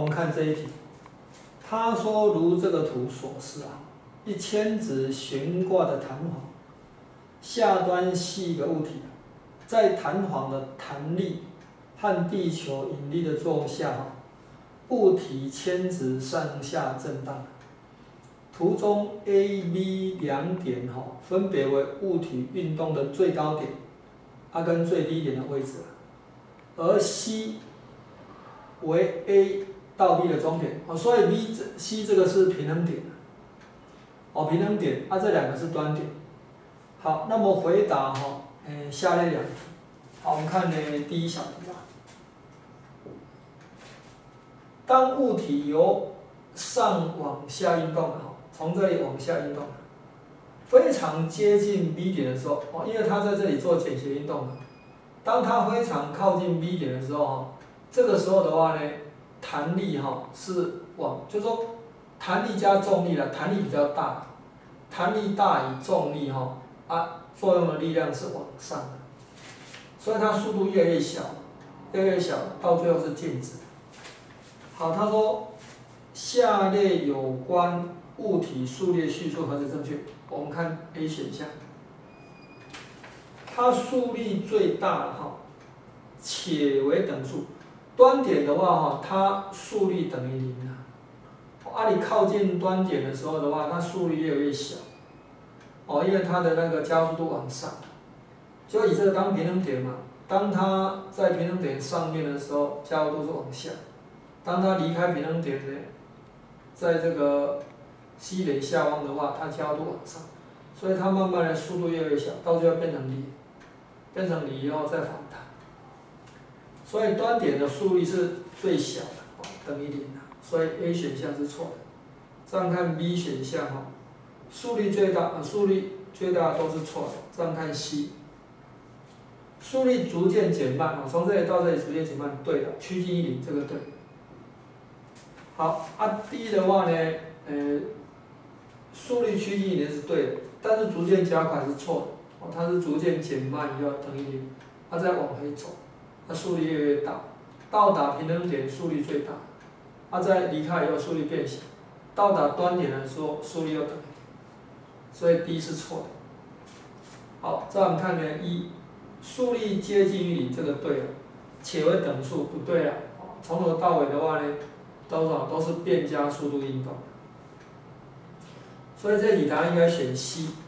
我们看这一题，他说如这个图所示啊，一铅质悬挂的弹簧，下端系一个物体，在弹簧的弹力和地球引力的作用下，物体铅质上下震荡。图中 A、B 两点分别为物体运动的最高点跟最低点的位置，而 C 为 A 到 B 的终点，所以 C 这个是平衡点，平衡点，这两个是端点。好，那么回答下列两题。好，我们看第一小题吧。当物体由上往下运动，从这里往下运动，非常接近 B 点的时候，因为它在这里做简谐运动，当它非常靠近 B 点的时候，这个时候的话呢，弹力是就是说弹力加重力了，弹力比较大，弹力大于重力作用的力量是往上的，所以它速度越来越小，越来越小，到最后是静止。好，他说下列有关物体数列叙述何者正确？我们看 A 选项，它速率最大且为等数。端点的话它速率等于0你靠近端点的时候的话，它速率越来越小。因为它的那个加速度往上，就以这个当平衡点嘛。当它在平衡点上面的时候，加速度是往下；当它离开平衡点呢，在这个 C 点下方的话，它加速度往上，所以它慢慢的速度越来越小，到最后变成0，变成0以后再反弹。所以端点的速率是最小的，等于0，所以 A 选项是错的。这样看 B 选项速率最大都是错的。这样看 C， 速率逐渐减慢从这里到这里逐渐减慢，对的，趋近于0，这个对。好，D 的话呢，速率趋近于0是对的，但是逐渐加快是错的，它是逐渐减慢以后等于0，它再往回走，它速率越来越大，到达平衡点速率最大，再离开以后速率变小，到达端点的时候速率又等于0。所以 D 是错的。好，再我们看1，速率接近于0，这个对了，且为等数不对了。从头到尾的话呢，都是变加速度运动。所以这题答案应该选 C。